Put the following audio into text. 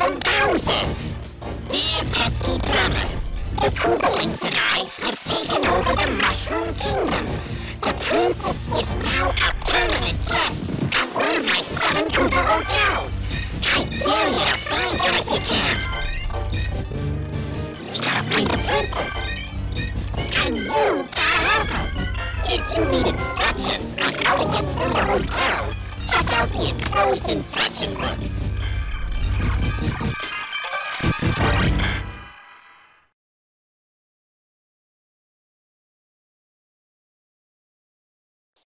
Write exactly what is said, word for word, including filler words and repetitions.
from Bowser. Dear pesky plumbers, the Koobalings and I have taken over the Mushroom Kingdom. The princess is now a permanent guest at one of my seven Koopa hotels. I dare you to find her if you can. We gotta find the princess. And you gotta help us. If you need instructions on how to get through the hotels, check out the enclosed instruction book.